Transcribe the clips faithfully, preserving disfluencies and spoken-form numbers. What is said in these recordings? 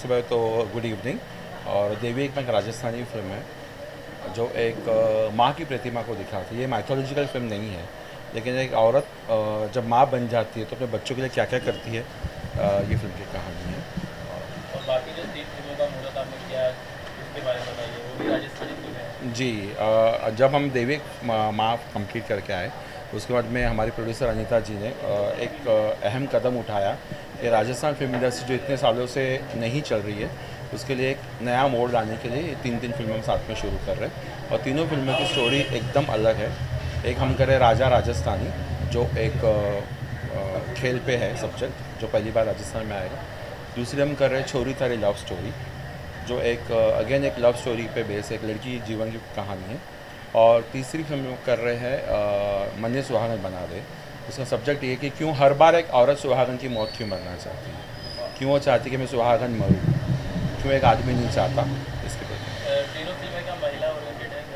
पहले तो good evening. और देवी एक राजस्थानी फिल्म है जो एक माँ की प्रतिमा को दिखाती है। ये माइथोलॉजिकल फिल्म नहीं है, लेकिन एक औरत जब माँ बन जाती है तो अपने बच्चों के लिए क्या क्या करती है, ये फिल्म की कहानी है। और बाकी जो तीन फिल्मों का मुहूर्त आपने किया उसके बारे में बताइए, वो भी राजस्थानी फिल्म है? जी, जब हम देवी माँ कंप्लीट करके आए उसके बाद में हमारी प्रोड्यूसर अनीता जी ने एक अहम कदम उठाया कि राजस्थान फिल्म इंडस्ट्री जो इतने सालों से नहीं चल रही है उसके लिए एक नया मोड़ लाने के लिए तीन तीन फिल्में हम साथ में शुरू कर रहे हैं। और तीनों फिल्मों की स्टोरी एकदम अलग है। एक हम करें राजा राजस्थानी, जो एक खेल पे है सब्जेक्ट, जो पहली बार राजस्थान में आएगा। दूसरी हम कर रहे हैं छोरी थारी लव स्टोरी, जो एक अगेन एक लव स्टोरी पे बेस, एक लड़की जीवन की कहानी है। और तीसरी फिल्म कर रहे हैं मन्ने सुहागन बना दे। उसका सब्जेक्ट ये कि क्यों हर बार एक औरत सुहागन की मौत क्यों मरना चाहती है, क्यों वो चाहती कि मैं सुहागन मरूँ, क्यों एक आदमी नहीं चाहता। इसके पे तीनों फिल्में का महिला ओरिएंटेड है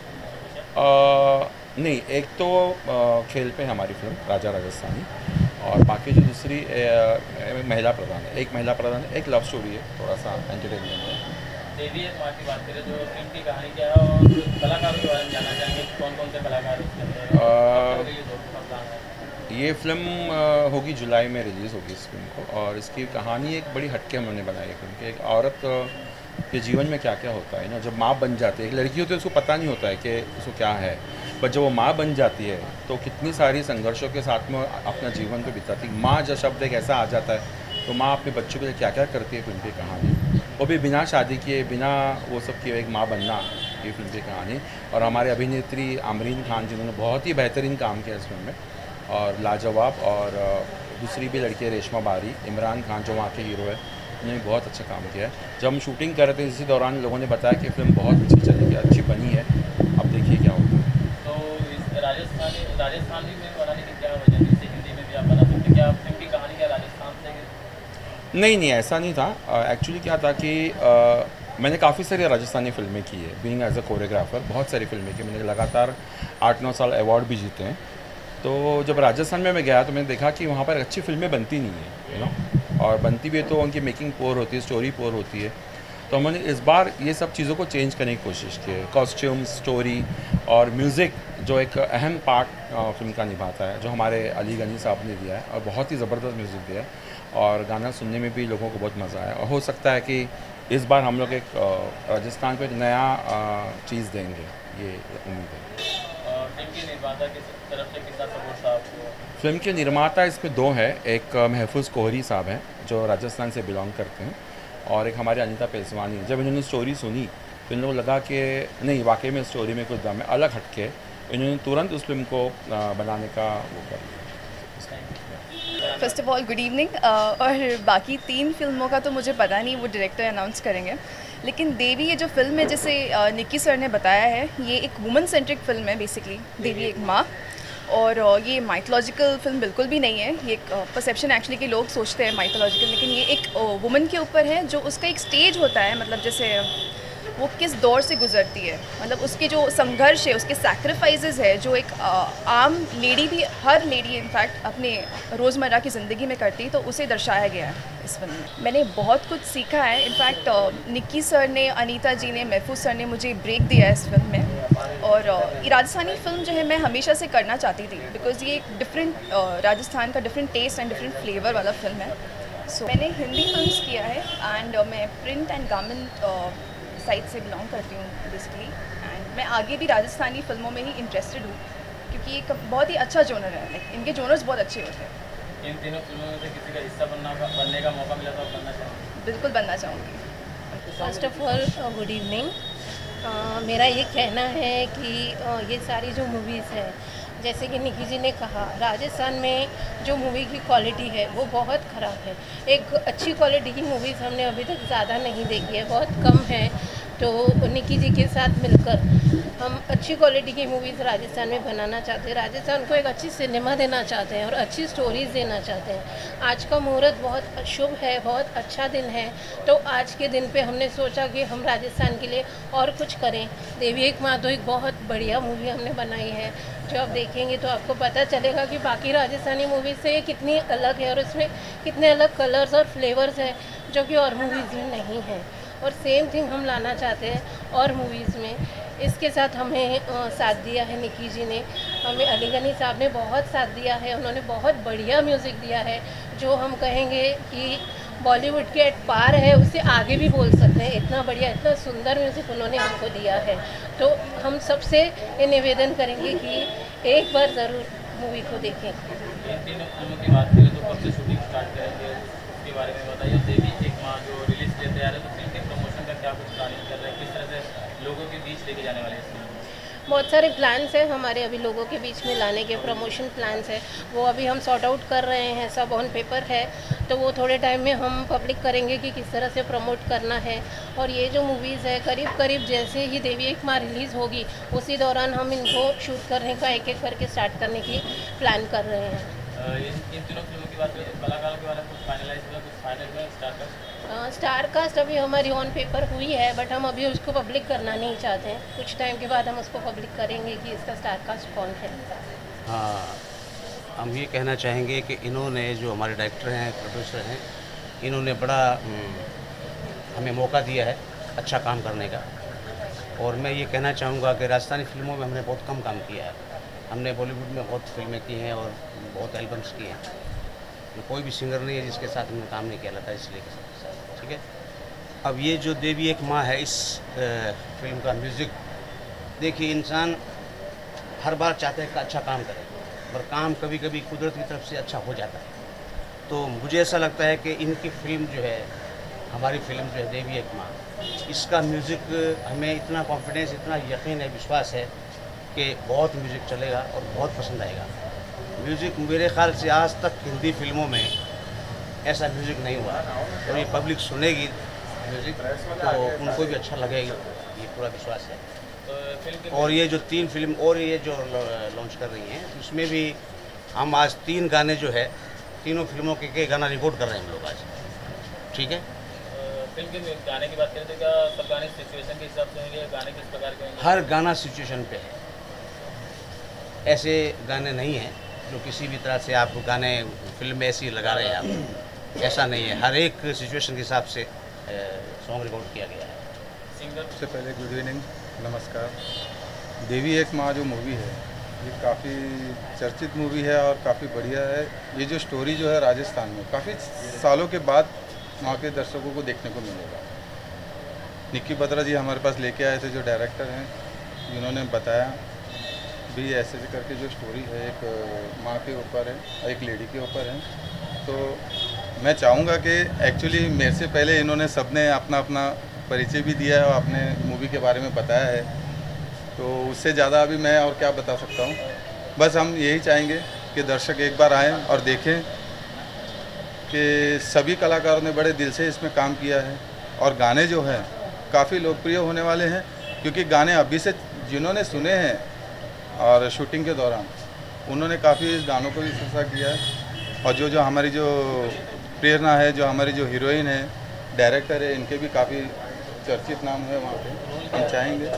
क्या? नहीं, एक तो आ, खेल पे है हमारी फिल्म राजा राजस्थानी, और बाकी जो दूसरी ए, महिला प्रधान है, एक महिला प्रधान है, एक लव स्टोरी है, थोड़ा सा एंटरटेनमेंट है। देवी एक माँ की बात करें तो फिल्म की कहानी क्या है और कलाकारों के बारे में जानना चाहेंगे, कौन कौन से कलाकार उसके अंदर? ये फिल्म होगी जुलाई में रिलीज़ होगी इस फिल्म को, और इसकी कहानी एक बड़ी हटके हम लोगों ने बनाई है फिल्म की। एक औरत के जीवन में क्या क्या होता है ना, जब माँ बन जाती है, एक लड़की होती है उसको पता नहीं होता है कि उसको क्या है, बट जब वो माँ बन जाती है तो कितनी सारी संघर्षों के साथ में अपना जीवन को बिताती है। माँ जब शब्द एक ऐसा आ जाता है तो माँ अपने बच्चों के लिए क्या क्या करती है, फिल्म की कहानी, वो भी बिना शादी किए, बिना वो सब किए, एक माँ बनना, ये फिल्म की कहानी। और हमारे अभिनेत्री आमरीन खान जिन्होंने बहुत ही बेहतरीन काम किया इस फिल्म में, और लाजवाब। और दूसरी भी लड़की है रेशमा बारी, इमरान खान जो वहाँ के हीरो है, उन्होंने बहुत अच्छा काम किया है। जब हम शूटिंग कर रहे थे इसी दौरान लोगों ने बताया कि फिल्म बहुत अच्छी चलेगी, अच्छी बनी है, अब देखिए क्या होता है। तो इस राजस्थानी राजस्थानी में बनाने की क्या वजह है, जैसे हिंदी में भी आप बना सकते, क्या फिल्म की कहानी क्या राजस्थान से? नहीं नहीं, ऐसा नहीं था। एक्चुअली uh, क्या था कि uh, मैंने काफ़ी सारी राजस्थानी फिल्में की है, बीइंग एज अ कोरियोग्राफर। बहुत सारी फिल्में की मैंने, लगातार आठ नौ साल अवार्ड भी जीते हैं। तो जब राजस्थान में मैं गया तो मैंने देखा कि वहाँ पर अच्छी फिल्में बनती नहीं है, यू नो, और बनती भी है तो उनकी मेकिंग पोर होती है, स्टोरी पोर होती है। तो हमने इस बार ये सब चीज़ों को चेंज करने की कोशिश की है। कॉस्ट्यूम, स्टोरी और म्यूज़िक जो एक अहम पार्ट फिल्म का निभाता है, जो हमारे अली गनी साहब ने दिया है, और बहुत ही ज़बरदस्त म्यूज़िक दिया है, और गाना सुनने में भी लोगों को बहुत मज़ा आया। और हो सकता है कि इस बार हम लोग एक राजस्थान को एक नया चीज़ देंगे, ये उम्मीद है। फिल्म के निर्माता की तरफ से कितना सपोर्ट था आपको? फिल्म के निर्माता इसमें दो हैं, एक महफूज कोहरी साहब हैं जो राजस्थान से बिलोंग करते हैं, और एक हमारी अनीता पेसवानी। जब इन्होंने स्टोरी सुनी तो इन लोगों को लगा कि नहीं, वाकई में स्टोरी में कुछ दम है, अलग हटके, इन्होंने तुरंत उस फिल्म को बनाने का वो कर लिया। First of all good evening. और बाकी तीन फिल्मों का तो मुझे पता नहीं, वो डायरेक्टर अनाउंस करेंगे। लेकिन देवी ये जो फिल्म है, जैसे uh, निक्की सर ने बताया है, ये एक वुमन सेंट्रिक फिल्म है बेसिकली। देवी एक माँ, और uh, ये माइथोलॉजिकल फिल्म बिल्कुल भी नहीं है। ये एक परसेप्शन एक्चुअली कि लोग सोचते हैं माइथोलॉजिकल, लेकिन ये एक वुमन uh, के ऊपर है, जो उसका एक स्टेज होता है, मतलब जैसे वो किस दौर से गुजरती है, मतलब उसके जो संघर्ष है, उसके सैक्रिफाइसेस है, जो एक आ, आम लेडी भी, हर लेडी इनफैक्ट अपने रोज़मर्रा की ज़िंदगी में करती है, तो उसे दर्शाया गया है इस फिल्म में। मैंने बहुत कुछ सीखा है। इनफैक्ट निक्की सर ने, अनीता जी ने, महफूज सर ने मुझे ब्रेक दिया है इस फिल्म में। और ये राजस्थानी फिल्म जो है मैं हमेशा से करना चाहती थी, बिकॉज़ ये एक डिफरेंट राजस्थान का different taste and different flavour वाला फिल्म है। सो so, मैंने हिंदी फिल्म्स किया है, एंड मैं प्रिंट एंड गारमेंट साइड से बिलोंग करती हूँ बेसिकली, एंड मैं आगे भी राजस्थानी फिल्मों में ही इंटरेस्टेड हूँ, क्योंकि ये बहुत ही अच्छा जोनर है। लाइक इनके जोनर्स बहुत अच्छे होते हैं। इन तीनों फिल्मों में से किसी का हिस्सा बनना का बनने का मौका मिला तो आप बनना चाहेंगे? बिल्कुल बनना चाहूँगी। First of all good evening. मेरा ये कहना है कि uh, ये सारी जो मूवीज़ है, जैसे कि निकी जी ने कहा, राजस्थान में जो मूवी की क्वालिटी है वो बहुत ख़राब है। एक अच्छी क्वालिटी की मूवीज़ हमने अभी तक ज़्यादा नहीं देखी है, बहुत कम है। तो निकी जी के साथ मिलकर हम अच्छी क्वालिटी की मूवीज़ राजस्थान में बनाना चाहते हैं, राजस्थान को एक अच्छी सिनेमा देना चाहते हैं और अच्छी स्टोरीज़ देना चाहते हैं। आज का मुहूर्त बहुत शुभ है, बहुत अच्छा दिन है, तो आज के दिन पे हमने सोचा कि हम राजस्थान के लिए और कुछ करें। देवी एक माँ तो एक बहुत बढ़िया मूवी हमने बनाई है, जो आप देखेंगे तो आपको पता चलेगा कि बाकी राजस्थानी मूवीज़ से ये कितनी अलग है और इसमें कितने अलग कलर्स और फ्लेवर्स हैं जो कि और मूवीज़ में नहीं है। और सेम थिंग हम लाना चाहते हैं और मूवीज़ में। इसके साथ हमें आ, साथ दिया है निकी जी ने, हमें अली गनी साहब ने बहुत साथ दिया है, उन्होंने बहुत बढ़िया म्यूज़िक दिया है, जो हम कहेंगे कि बॉलीवुड के एट पार है, उससे आगे भी बोल सकते हैं। इतना बढ़िया, इतना सुंदर म्यूज़िक उन्होंने हमको दिया है। तो हम सबसे ये निवेदन करेंगे कि एक बार ज़रूर मूवी को देखें। इन तीनों फिल्मों की बात करें तो कब से शूटिंग स्टार्ट करेंगे उसके बारे में बताइए। देवी एक माँ जो रिलीज के तैयार है, तो फिल्म के प्रमोशन का क्या कुछ प्लानिंग कर रहे हैं, किस तरह से लोगों के बीच लेके जाने वाले हैं इस फिल्म को? बहुत सारे प्लान्स हैं हमारे अभी लोगों के बीच में लाने के, प्रमोशन प्लान्स है, वो अभी हम सॉर्ट आउट कर रहे हैं, सब ऑन पेपर है। तो वो थोड़े टाइम में हम पब्लिक करेंगे कि किस तरह से प्रमोट करना है। और ये जो मूवीज़ है करीब करीब जैसे ही देवी एक माँ रिलीज़ होगी उसी दौरान हम इनको शूट करने का एक एक करके स्टार्ट करने की प्लान कर रहे हैं। इन इन तीनों फिल्मों की बात करें तो कलाकारों के बारे में कुछ फाइनलाइज हुआ, कुछ फाइनल हुआ स्टार्ट स्टार कास्ट अभी हमारी ऑन पेपर हुई है, बट हम अभी उसको पब्लिक करना नहीं चाहते हैं। कुछ टाइम के बाद हम उसको पब्लिक करेंगे कि इसका स्टार कास्ट कौन है। हाँ, हम ये कहना चाहेंगे कि इन्होंने जो हमारे डायरेक्टर हैं, प्रोड्यूसर हैं, इन्होंने बड़ा हमें मौका दिया है अच्छा काम करने का। और मैं ये कहना चाहूँगा कि राजस्थानी फिल्मों में हमने बहुत कम काम किया है। हमने बॉलीवुड में बहुत फिल्में की हैं और बहुत एल्बम्स किए हैं, तो कोई भी सिंगर नहीं है जिसके साथ हमने काम नहीं किया था, इसलिए ठीक है। अब ये जो देवी एक माँ है, इस फिल्म का म्यूज़िक देखिए, इंसान हर बार चाहता है कि अच्छा काम करे, पर काम कभी कभी कुदरत की तरफ से अच्छा हो जाता है। तो मुझे ऐसा लगता है कि इनकी फिल्म जो है, हमारी फिल्म जो है देवी एक माँ, इसका म्यूज़िक हमें इतना कॉन्फिडेंस, इतना यकीन है, विश्वास है कि बहुत म्यूज़िक चलेगा और बहुत पसंद आएगा। म्यूज़िक मेरे ख्याल से आज तक हिंदी फिल्मों में ऐसा म्यूज़िक नहीं हुआ, और ये पब्लिक सुनेगी म्यूज़िक तो उनको भी अच्छा लगेगा, ये पूरा विश्वास है। और ये जो तीन फिल्म और ये जो लॉन्च कर रही हैं, उसमें भी हम आज तीन गाने जो है, तीनों फिल्मों के, के गाना रिकॉर्ड कर रहे हैं हम लोग आज, ठीक है। फिल्म के गाने की बात करें तो क्या सब गाने सिचुएशन के हिसाब से होंगे, गाने किस प्रकार के होंगे? हर गाना सिचुएशन पे है, ऐसे गाने नहीं हैं जो किसी भी तरह से आप गाने फिल्म में ऐसे ही लगा रहे हैं आप, ऐसा नहीं है। हर एक सिचुएशन के हिसाब से सॉन्ग रिकॉर्ड किया गया है। सिंगर सबसे पहले गुड इवनिंग, नमस्कार। देवी एक माँ जो मूवी है, ये काफ़ी चर्चित मूवी है और काफ़ी बढ़िया है। ये जो स्टोरी जो है राजस्थान में काफ़ी सालों के बाद वहाँ के दर्शकों को देखने को मिलेगा। निक्की बत्रा जी हमारे पास लेके आए थे, जो डायरेक्टर हैं, जिन्होंने बताया भी ऐसे ऐसे करके जो स्टोरी है, एक माँ के ऊपर है, एक लेडी के ऊपर है। तो मैं चाहूँगा कि एक्चुअली मेरे से पहले इन्होंने सबने अपना अपना परिचय भी दिया है और अपने मूवी के बारे में बताया है, तो उससे ज़्यादा अभी मैं और क्या बता सकता हूँ। बस हम यही चाहेंगे कि दर्शक एक बार आएँ और देखें कि सभी कलाकारों ने बड़े दिल से इसमें काम किया है, और गाने जो हैं काफ़ी लोकप्रिय होने वाले हैं, क्योंकि गाने अभी से जिन्होंने सुने हैं और शूटिंग के दौरान उन्होंने काफ़ी इस गानों को भी प्रशंसा किया है। और जो जो हमारी जो प्रेरणा है, जो हमारी जो हीरोइन है, डायरेक्टर है, इनके भी काफ़ी चर्चित नाम है वहाँ पे। हम चाहेंगे,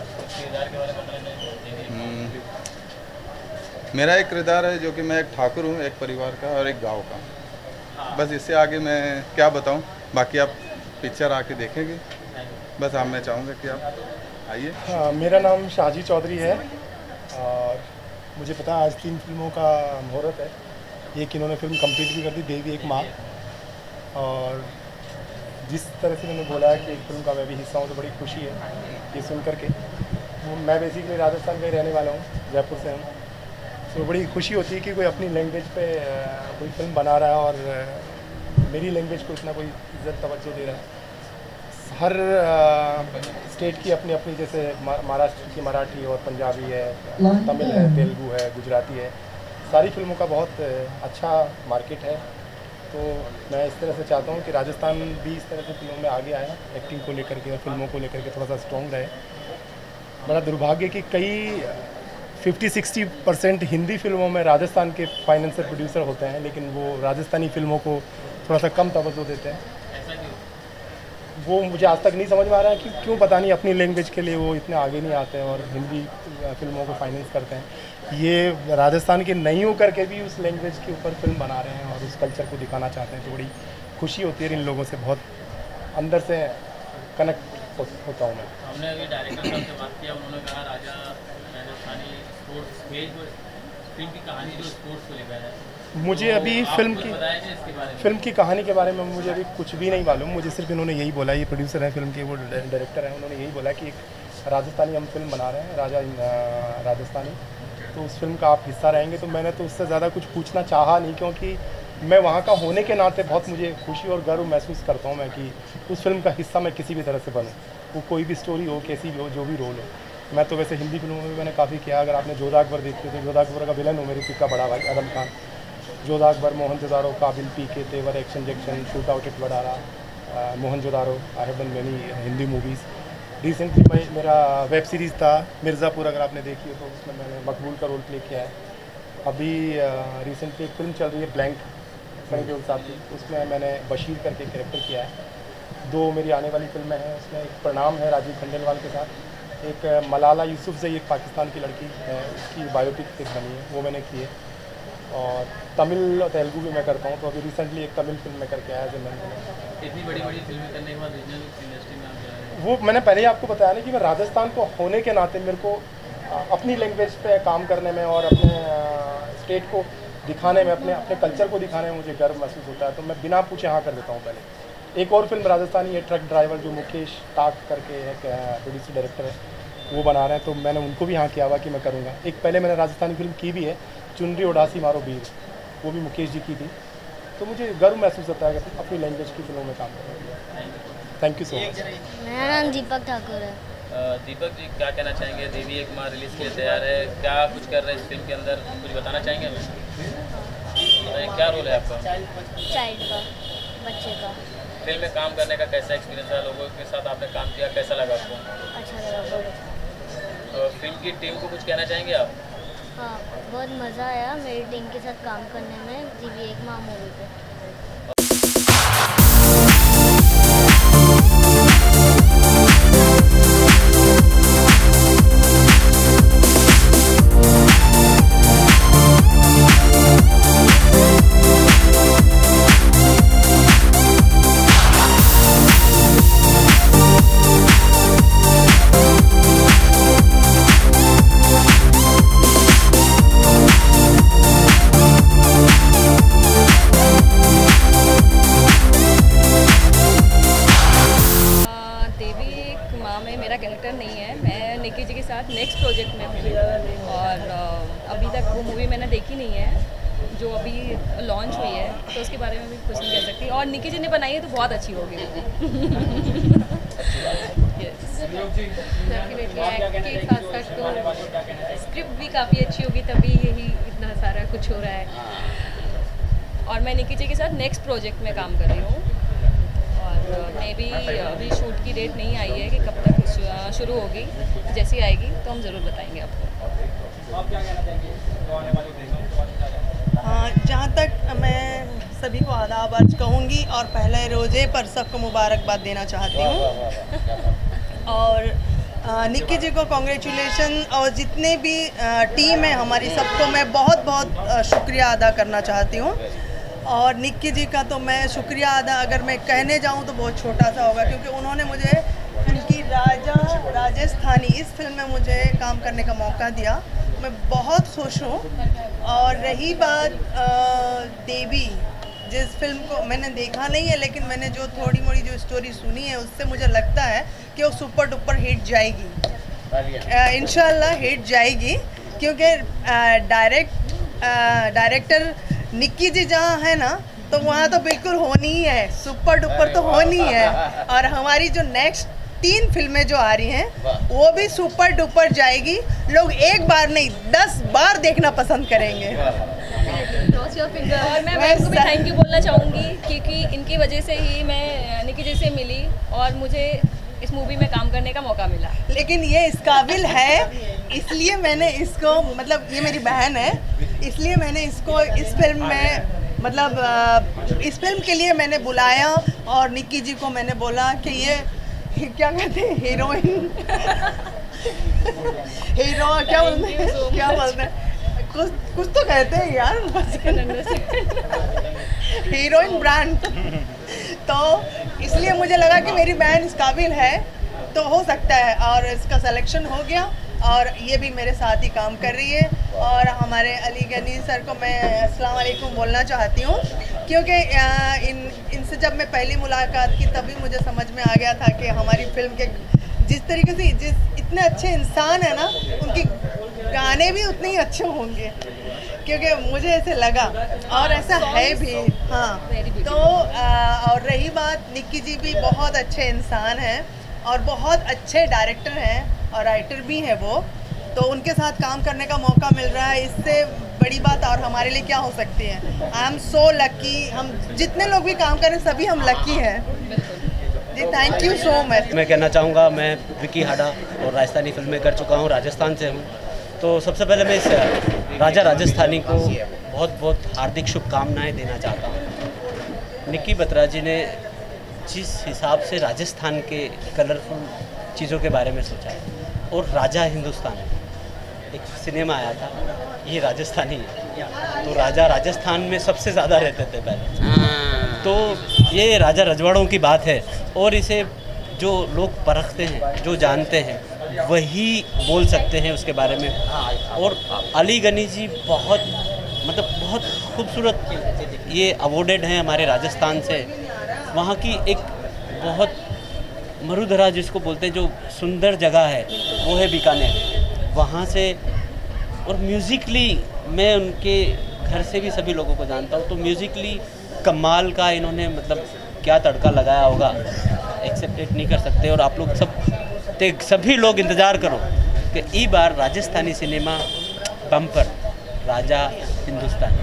मेरा एक किरदार है जो कि मैं एक ठाकुर हूँ, एक परिवार का और एक गाँव का। बस इससे आगे मैं क्या बताऊँ, बाकी आप पिक्चर आके देखेंगे। बस आप मैं चाहूँगा कि आप आइए। हाँ, मेरा नाम शाहजी चौधरी है और मुझे पता है आज तीन फिल्मों का मुहूर्त है। एक इन्होंने फिल्म कंप्लीट भी कर दी, देवी एक माँ, और जिस तरह से मैंने बोला है कि एक फिल्म का मैं भी हिस्सा हूँ तो बड़ी खुशी है ये सुन करके। वो मैं बेसिकली राजस्थान का ही रहने वाला हूँ, जयपुर से हूँ, तो बड़ी खुशी होती है कि कोई अपनी लैंग्वेज पे कोई फिल्म बना रहा है और मेरी लैंग्वेज को इतना कोई इज्जत तवज्जो दे रहा है। हर स्टेट की अपनी अपनी, जैसे महाराष्ट्र की मराठी और पंजाबी है, तमिल है, तेलुगु है, गुजराती है, सारी फिल्मों का बहुत अच्छा मार्केट है। तो मैं इस तरह से चाहता हूँ कि राजस्थान भी इस तरह से फिल्मों में आगे आए, एक्टिंग को लेकर के और फिल्मों को लेकर के थोड़ा सा स्ट्रॉन्ग रहे। बड़ा दुर्भाग्य कि कई पचास साठ परसेंट हिंदी फिल्मों में राजस्थान के फाइनेंशियल प्रोड्यूसर होते हैं, लेकिन वो राजस्थानी फिल्मों को थोड़ा सा कम तवज्जो देते हैं। वो मुझे आज तक नहीं समझ में आ रहा है कि क्यों, पता नहीं, अपनी लैंग्वेज के लिए वो इतने आगे नहीं आते हैं और हिंदी फिल्मों को फाइनेंस करते हैं। ये राजस्थान के नहीं हो करके भी उस लैंग्वेज के ऊपर फिल्म बना रहे हैं और उस कल्चर को दिखाना चाहते हैं, तो बड़ी खुशी होती है इन लोगों से, बहुत अंदर से कनेक्ट हो, होता हूँ मैं। हमने अभी डायरेक्टर साहब से बात किया, उन्होंने कहा राजा राजस्थानी स्पोर्ट्स फिल्म की कहानी जो स्पोर्ट्स को लेकर है। मुझे अभी फिल्म की फिल्म की कहानी के बारे में मुझे अभी कुछ भी नहीं मालूम। मुझे सिर्फ इन्होंने यही बोला, ये प्रोड्यूसर है फिल्म के, वो डायरेक्टर हैं, उन्होंने यही बोला कि एक राजस्थानी हम फिल्म बना रहे हैं, राजा राजस्थानी, तो उस फिल्म का आप हिस्सा रहेंगे। तो मैंने तो उससे ज़्यादा कुछ पूछना चाहा नहीं, क्योंकि मैं वहाँ का होने के नाते बहुत मुझे खुशी और गर्व महसूस करता हूँ मैं कि उस फिल्म का हिस्सा मैं किसी भी तरह से बनूँ, वो कोई भी स्टोरी हो, कैसी भी हो, जो भी रोल हो। मैं तो वैसे हिंदी फिल्मों में भी मैंने काफ़ी किया। अगर आपने जोधा अकबर देखी तो जोधा अकबर का विलन हो मेरी पिक का बड़ा भाई आदम Khan. Jodha Akbar, Mohenjodaro, Kaabil, PK, Tevar, action Jackson, shoot out at Wadala, Mohenjo Daro, I have done many Hindi movies. Recently मैं मेरा वेब सीरीज़ था मिर्ज़ापुर, अगर आपने देखी हो तो उसमें मैंने मकबूल का रोल प्ले किया है। अभी रिसेंटली एक फिल्म चल रही है ब्लैंक, सनी देओल साहब की, उसमें मैंने बशीर करके कैरेक्टर किया है। दो मेरी आने वाली फिल्में हैं, उसमें एक प्रणाम है राजीव खंडेलवाल के साथ, एक मलाला यूसुफजई, एक पाकिस्तान की लड़की है, उसकी बायोपिक एक बनी है, वो मैंने की है। और तमिल और तेलुगु भी मैं करता हूँ, तो अभी रिसेंटली एक तमिल फिल्म में करके आया जो मैंने। इतनी बड़ी बड़ी फिल्में करने के बाद रीजनल इंडस्ट्री में आप जा रहे हैं, वो मैंने पहले ही आपको बताया ना कि मैं राजस्थान को होने के नाते मेरे को अपनी लैंग्वेज पे काम करने में और अपने स्टेट को दिखाने में, अपने अपने कल्चर को दिखाने में मुझे गर्व महसूस होता है, तो मैं बिना पूछे हाँ कर देता हूँ। पहले एक और फिल्म राजस्थानी है, ट्रक ड्राइवर, जो मुकेश टाक करके एक प्रोड्यूसर डायरेक्टर है, वो बना रहे हैं, तो मैंने उनको भी हाँ किया हुआ कि मैं करूँगा। एक पहले मैंने राजस्थानी फिल्म की भी है, चुनरी उदासी मारो वीर, वो भी मुकेश जी की थी, तो मुझे गर्व महसूस होता है कि अपनी लैंग्वेज की फिल्मों में काम करना। Thank you so much. मेरा नाम दीपक ठाकुर है। दीपक जी, क्या कहना चाहेंगे? देवी एक माँ रिलीज के लिए तैयार है, क्या कुछ कर रहे हैं इस फिल्म के अंदर, कुछ बताना चाहेंगे हमें? क्या रोल है आपका? चाइल्ड का, बच्चे का। फिल्म में काम करने का कैसा एक्सपीरियंस है? लोगों के साथ आपने काम किया, कैसा लगा आपको? अच्छा लगा बहुत। और फिल्म की टीम को कुछ कहना चाहेंगे आप? हाँ, बहुत मज़ा आया मेरी टीम के साथ काम करने में देवी एक माँ मूवी पे। कैरेक्टर नहीं है, मैं निकी जी के साथ नेक्स्ट प्रोजेक्ट में हूँ और अभी तक वो मूवी मैंने देखी नहीं है जो अभी लॉन्च हुई है, तो उसके बारे में भी कुछ नहीं कह सकती। और निकी जी ने बनाई है तो बहुत अच्छी होगी। स्क्रिप्ट भी काफ़ी अच्छी होगी, तभी यही इतना सारा कुछ हो रहा है। और मैं निकी जी के साथ नेक्स्ट प्रोजेक्ट में काम कर रही हूँ और मे भी अभी शूट की डेट नहीं आई है कि कब तक शुरू होगी, जैसी आएगी तो हम ज़रूर बताएंगे आपको। आप क्या कहना चाहेंगे? हाँ, जहाँ तक मैं सभी को आदाब अर्ज कहूँगी और पहले रोज़े पर सबको मुबारकबाद देना चाहती हूँ और निक्की जी को कॉन्ग्रेचुलेशन और जितने भी टीम है हमारी, सबको मैं बहुत बहुत शुक्रिया अदा करना चाहती हूँ। और निक्की जी का तो मैं शुक्रिया अदा अगर मैं कहने जाऊँ तो बहुत छोटा सा होगा, क्योंकि उन्होंने मुझे उनकी राजा राजस्थानी इस फिल्म में मुझे काम करने का मौका दिया, मैं बहुत खुश हूँ। और रही बात देवी, जिस फिल्म को मैंने देखा नहीं है, लेकिन मैंने जो थोड़ी मोड़ी जो स्टोरी सुनी है उससे मुझे लगता है कि वो सुपर डुपर हिट जाएगी, इंशाल्लाह हिट जाएगी, क्योंकि डायरेक्ट डायरेक्टर निक्की जी जहाँ है ना, तो वहाँ तो बिल्कुल होनी ही है, सुपर डुपर तो होनी है। और हमारी जो नेक्स्ट तीन फिल्में जो आ रही हैं वो भी सुपर डुपर जाएगी, लोग एक बार नहीं दस बार देखना पसंद करेंगे। Cross your finger. और मैं मैम को भी थैंक यू बोलना चाहूँगी क्योंकि इनकी वजह से ही मैं निकी जी से मिली और मुझे इस मूवी में काम करने का मौका मिला। लेकिन ये इस काबिल है इसलिए मैंने इसको, मतलब ये मेरी बहन है इसलिए मैंने इसको इस फिल्म में, मतलब इस फिल्म के लिए मैंने बुलाया और निक्की जी को मैंने बोला कि ये क्या कहते हैं हीरोइन हीरो क्या बोलते हैं क्या बोलते हैं कुछ कुछ तो कहते हैं यार हीरोइन ब्रांड। तो इसलिए मुझे लगा कि मेरी बहन इस काबिल है तो हो सकता है, और इसका सिलेक्शन हो गया और ये भी मेरे साथ ही काम कर रही है। और हमारे अली गनी सर को मैं अस्सलाम वालेकुम बोलना चाहती हूँ क्योंकि इन इनसे जब मैं पहली मुलाकात की तभी मुझे समझ में आ गया था कि हमारी फिल्म के जिस तरीके से जिस इतने अच्छे इंसान है ना, उनके गाने भी उतने ही अच्छे होंगे क्योंकि मुझे ऐसे लगा और ऐसा है भी। हाँ, तो आ, और रही बात, निक्की जी भी बहुत अच्छे इंसान हैं और बहुत अच्छे डायरेक्टर हैं और राइटर भी हैं वो, तो उनके साथ काम करने का मौका मिल रहा है, इससे बड़ी बात और हमारे लिए क्या हो सकती है। आई एम सो लकी, हम जितने लोग भी काम करें सभी हम लकी हैं जी। Thank you so much. मैं कहना चाहूँगा, मैं विकी हाडा और राजस्थानी फिल्में कर चुका हूँ, राजस्थान से हूँ, तो सबसे पहले मैं इस राजा राजस्थानी को बहुत बहुत हार्दिक शुभकामनाएं देना चाहता हूँ। निक्की बत्रा जी ने जिस हिसाब से राजस्थान के कलरफुल चीज़ों के बारे में सोचा है, और राजा हिंदुस्तान एक सिनेमा आया था, ये राजस्थानी है, तो राजा राजस्थान में सबसे ज़्यादा रहते थे पहले, तो ये राजा रजवाड़ों की बात है और इसे जो लोग परखते हैं, जो जानते हैं, वही बोल सकते हैं उसके बारे में। और अली गनी जी बहुत मतलब बहुत खूबसूरत ये अवॉर्डेड हैं हमारे राजस्थान से। वहाँ की एक बहुत मरुधरा जिसको बोलते हैं, जो सुंदर जगह है वो है बीकानेर, वहाँ से। और म्यूज़िकली मैं उनके घर से भी सभी लोगों को जानता हूँ, तो म्यूज़िकली कमाल का इन्होंने मतलब क्या तड़का लगाया होगा, एक्सेप्टेड नहीं कर सकते। और आप लोग सब सभी लोग इंतज़ार करो कि ई बार राजस्थानी सिनेमा बम्पर राजा हिंदुस्तान।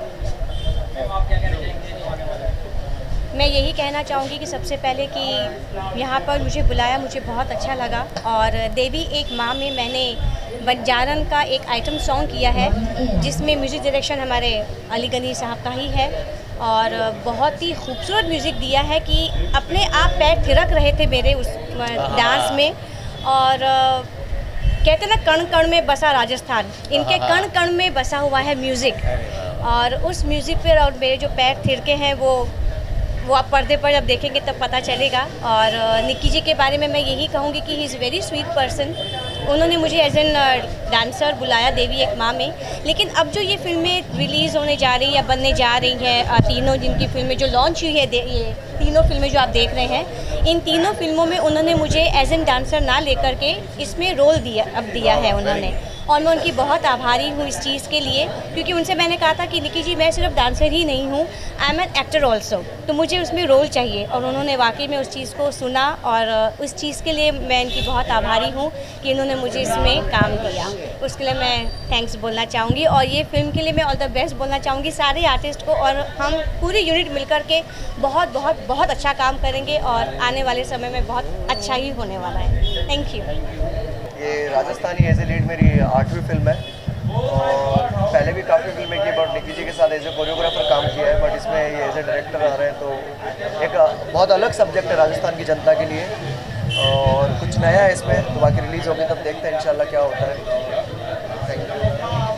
मैं यही कहना चाहूँगी कि सबसे पहले कि यहाँ पर मुझे बुलाया, मुझे बहुत अच्छा लगा। और देवी एक माँ में मैंने बंजारन का एक आइटम सॉन्ग किया है जिसमें म्यूज़िक डायरेक्शन हमारे अली गनी साहब का ही है, और बहुत ही खूबसूरत म्यूज़िक दिया है कि अपने आप पैर थिरक रहे थे मेरे उस डांस में। और कहते ना कण कण में बसा राजस्थान, इनके कण कण में बसा हुआ है म्यूज़िक, और उस म्यूज़िक पर और मेरे जो पैर थिरके हैं वो वो आप पर्दे पर जब देखेंगे तब पता चलेगा। और निक्की जी के बारे में मैं यही कहूँगी कि he is very sweet person. उन्होंने मुझे एज एन डांसर बुलाया देवी एक माँ में, लेकिन अब जो ये फिल्में रिलीज़ होने जा रही या बनने जा रही हैं, तीनों जिनकी फिल्में जो लॉन्च हुई है, ये तीनों फिल्में जो आप देख रहे हैं, इन तीनों फिल्मों में उन्होंने मुझे एज एन डांसर ना लेकर के इसमें रोल दिया अब दिया है उन्होंने, और मैं उनकी बहुत आभारी हूँ इस चीज़ के लिए, क्योंकि उनसे मैंने कहा था कि निक्की जी मैं सिर्फ डांसर ही नहीं हूँ, I am an actor also, तो मुझे उसमें रोल चाहिए। और उन्होंने वाकई में उस चीज़ को सुना, और उस चीज़ के लिए मैं इनकी बहुत आभारी हूँ कि इन्होंने मुझे इसमें काम दिया, उसके लिए मैं थैंक्स बोलना चाहूँगी। और ये फिल्म के लिए मैं ऑल द बेस्ट बोलना चाहूँगी सारे आर्टिस्ट को, और हम पूरी यूनिट मिल कर के बहुत बहुत बहुत अच्छा काम करेंगे और आने वाले समय में बहुत अच्छा ही होने वाला है। Thank you. ये राजस्थानी एज ए लीड मेरी आठवीं फिल्म है, और पहले भी काफ़ी फिल्में की, बट निक्की जी के साथ एज ए कोरियोग्राफर काम किया है, बट इसमें ये एज ए डायरेक्टर आ रहे हैं, तो एक बहुत अलग सब्जेक्ट है राजस्थान की जनता के लिए, और कुछ नया है इसमें, तो बाकी रिलीज़ होगी तब देखते हैं इंशाल्लाह क्या होता है। Thank you.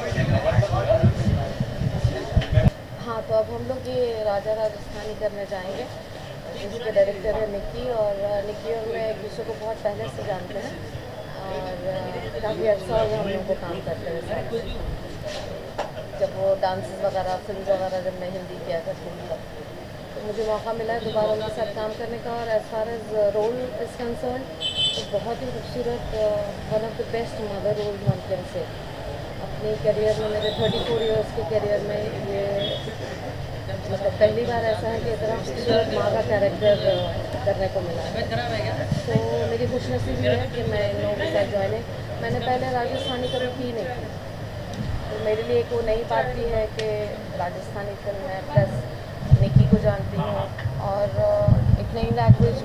हाँ, तो अब हम लोग ये राजा राजस्थानी करने जाएंगे, जिसके डायरेक्टर है निक्की, और निक्की और मैं एक दूसरे को बहुत पहले से जानते हैं, और काफ़ी अच्छा हो गया हम लोग को काम करते हुए। जब वो डांसेस वगैरह, फिल्म वगैरह जब मैं हिंदी किया करती थी तब, तो मुझे मौका मिला है दोबारा उनके साथ काम करने का। और as far as role is concerned, तो बहुत ही खूबसूरत, one of the best mother role मुमकिन से अपनी करियर में, मेरे थर्टी फोर ईयर्स के करियर में ये मतलब पहली बार ऐसा है कि इतना खूबसूरत माँ का कैरेक्टर करने को मिला है। तो मेरी खुशनसीबी है कि मैं इन लोगों के साथ ज्वाइन है। मैंने पहले राजस्थानी कभी की नहीं थी, तो मेरे लिए एक वो नई बात भी है कि राजस्थानी फिल्म है, प्लस निकी को जानती हूँ और एक नई लैंग्वेज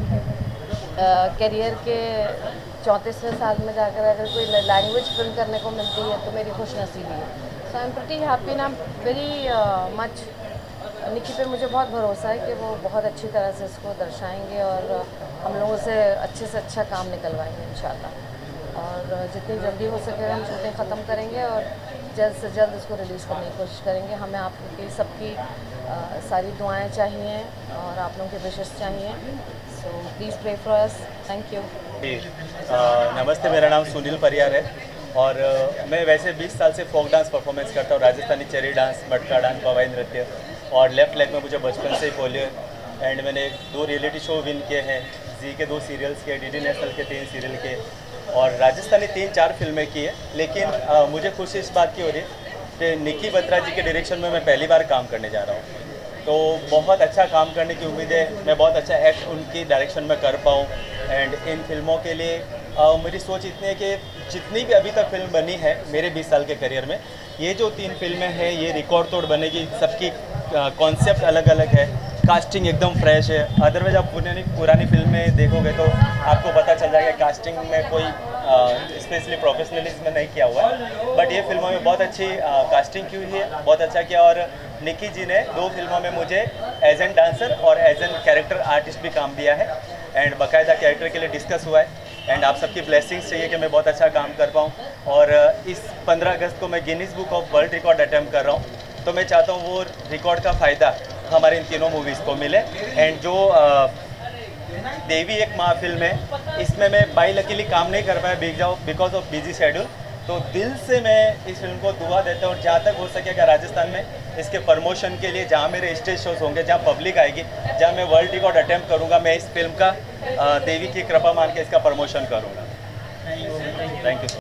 में करियर के चौंतीसवें साल में जाकर अगर कोई लैंग्वेज फिल्म करने को मिलती है तो मेरी खुशनसीबी है। So I am pretty happy and I am very much, Nikki पे मुझे बहुत भरोसा है कि वो बहुत अच्छी तरह से इसको दर्शाएंगे और हम लोगों से अच्छे से अच्छा काम निकलवाएंगे इंशाल्लाह। और जितनी जल्दी हो सके हम शूटिंग ख़त्म करेंगे और जल्द से जल्द इसको रिलीज़ करने की कोशिश करेंगे। हमें आपकी सबकी सारी दुआएं चाहिए और आप लोगों के विशेष चाहिए। So please pray for us. Thank you. नमस्ते, मेरा नाम सुनील परियार है और मैं वैसे बीस साल से फोक डांस परफॉर्मेंस करता हूँ, राजस्थानी चेरी डांस, मटका डांस, पवाई नृत्य, और लेफ्ट लेग में मुझे बचपन से ही पोलियो एंड मैंने दो रियलिटी शो विन किए हैं, जी के दो सीरियल्स के, डीडी नेशनल के तीन सीरियल के और राजस्थानी तीन चार फिल्में की है। लेकिन आ, मुझे खुशी इस बात की हो रही है कि निकी बत्रा जी के डायरेक्शन में मैं पहली बार काम करने जा रहा हूँ, तो बहुत अच्छा काम करने की उम्मीद है। मैं बहुत अच्छा एक्ट उनकी डायरेक्शन में कर पाऊँ एंड इन फिल्मों के लिए आ, मेरी सोच इतनी है कि जितनी भी अभी तक फिल्म बनी है मेरे बीस साल के करियर में, ये जो तीन फिल्में हैं ये रिकॉर्ड तोड़ बनेगी। सबकी कॉन्सेप्ट अलग अलग है, कास्टिंग एकदम फ्रेश है। अदरवाइज आप पुरानी पुरानी फिल्में देखोगे तो आपको पता चल जाएगा कास्टिंग में कोई स्पेशली प्रोफेशनलिज्म नहीं किया हुआ है, बट ये फिल्मों में बहुत अच्छी आ, कास्टिंग की हुई है, बहुत अच्छा किया। और निकी जी ने दो फिल्मों में मुझे एज एन डांसर और एज एन कैरेक्टर आर्टिस्ट भी काम दिया है एंड बाकायदा कैरेक्टर के लिए डिस्कस हुआ है एंड आप सबकी ब्लेसिंग्स चाहिए कि मैं बहुत अच्छा काम कर पाऊँ। और इस पंद्रह अगस्त को मैं Guinness book of world record attempt कर रहा हूँ, तो मैं चाहता हूँ वो रिकॉर्ड का फ़ायदा हमारे इन तीनों मूवीज़ को मिले। एंड जो आ, देवी एक माँ फिल्म है, इसमें मैं बाई लकीली काम नहीं कर पाया बिकॉज ऑफ बिजी शेड्यूल, तो दिल से मैं इस फिल्म को दुआ देता हूँ और जहाँ तक हो सकेगा राजस्थान में इसके प्रमोशन के लिए जहाँ मेरे स्टेज शोज होंगे, जहाँ पब्लिक आएगी, जहाँ मैं वर्ल्ड रिकॉर्ड अटैम्प्ट करूँगा, मैं इस फिल्म का देवी की कृपा मान के इसका प्रमोशन करूँगा। Thank you.